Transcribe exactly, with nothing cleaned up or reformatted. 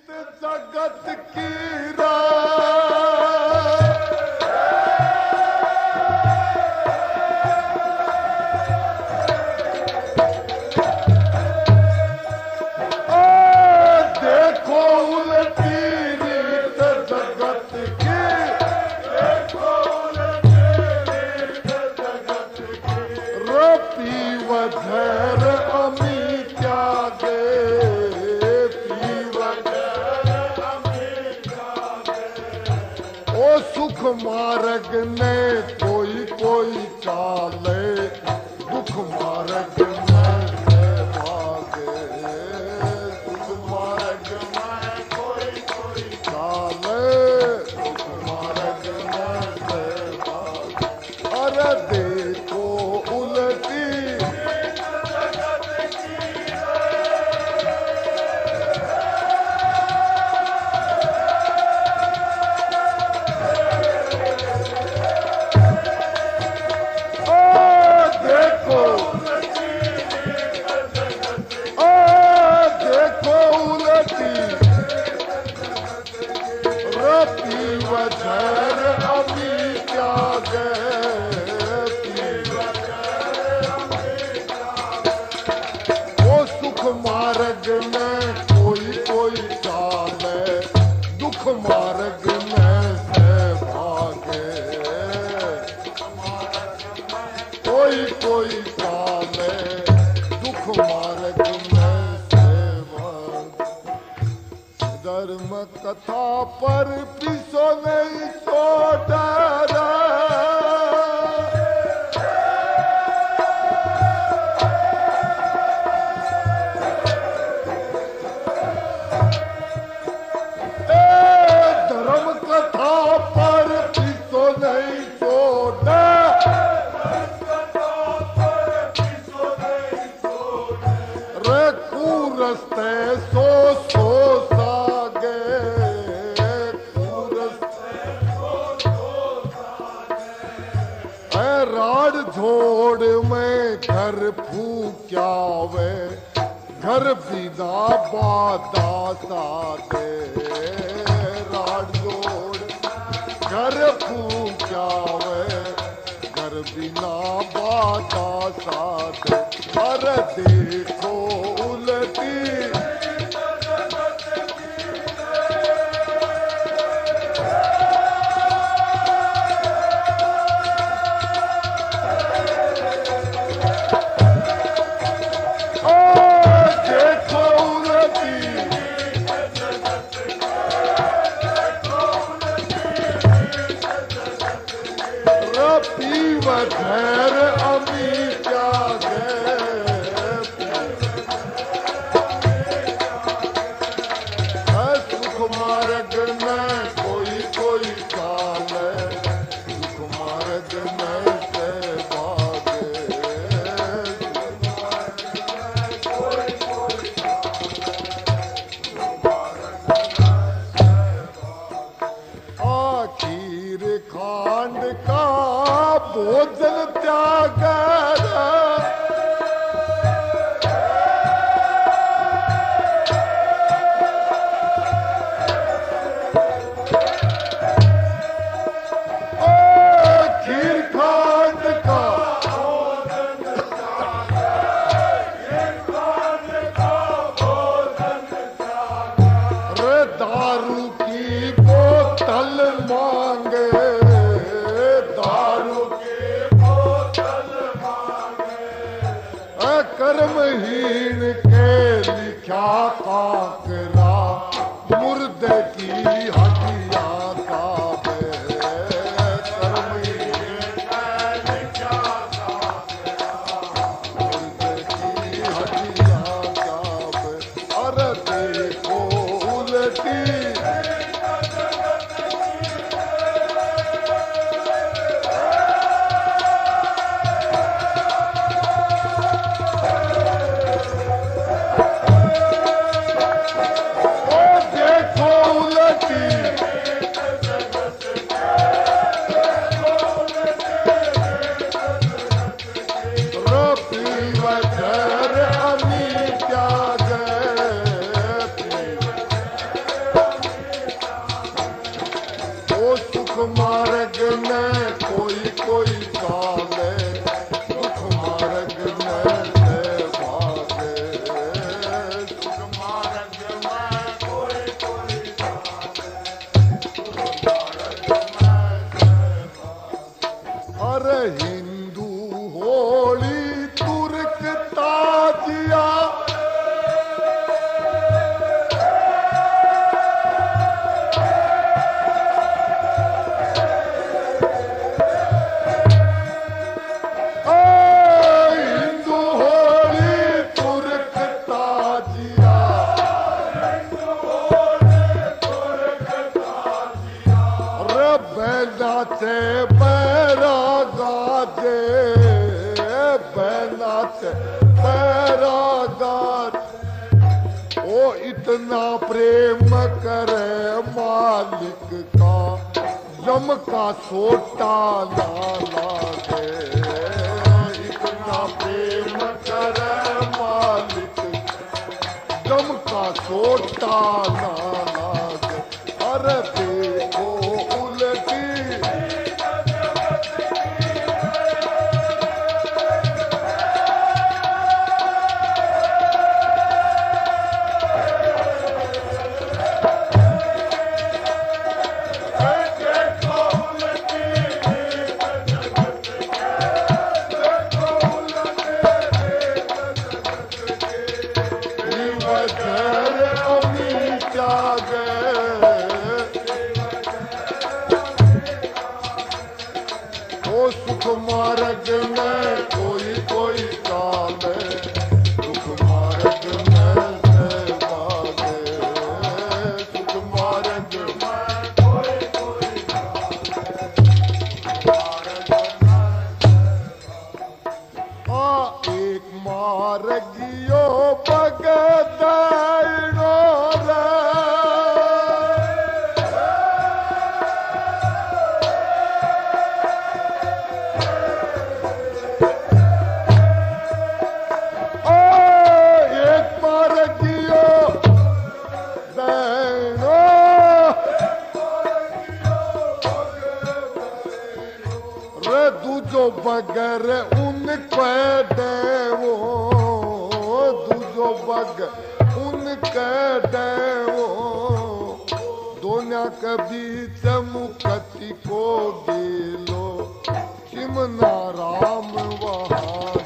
जगत की मार्ग ने कोई कोई चाले दुख मार्ग में से भागे दुख मार्ग में कोई कोई चाले दुख मार्ग में से भागे अरे देखो उल्टी मार्ग में कोई कोई चाले दुख मार्ग में से भागे कोई कोई चाले दुख मार्ग में से भागे धर्म कथा पर पिसो नहीं तो डरा सो सो सागे राड झोड़ में घर फूक्या वे घर बिना बादा सादे राड झोड़ घर फूक्या वे घर बिना बादा सादे अरे देखो उल्टी घर अमी त्यागे सुख मार्ग में कोई कोई चाले सुख मार्ग में से भागे कोई कोई आखिर खांड का भोजन त्याग खीर खांड का रे दारू की बोतल मांगे कर्महीन के लिखा काकरा मुर्दे की हड्डियां काबे कर्महीन के लिखा काकरा मुर्दे की हड्डियां काबे अरे देखो उल्टी बैनाचे बैरागाजे बैनाचे बैरागाज ओ इतना प्रेम करे मालिक का जम का सोटा ना लागे इतना प्रेम करे मालिक जम का सोटा ना लागे अरे देखो उल्टी सुख मार्ग में कोई कोई काले सुख मार्ग में मागे सुख मार्ग में कोई कोई आ एक मार्गियो बगदाइनो रे दूजो बगर उन देवो दूजो बगर उन देवो दोनों के बीच मुक्ति को गेलो किमना राम वहां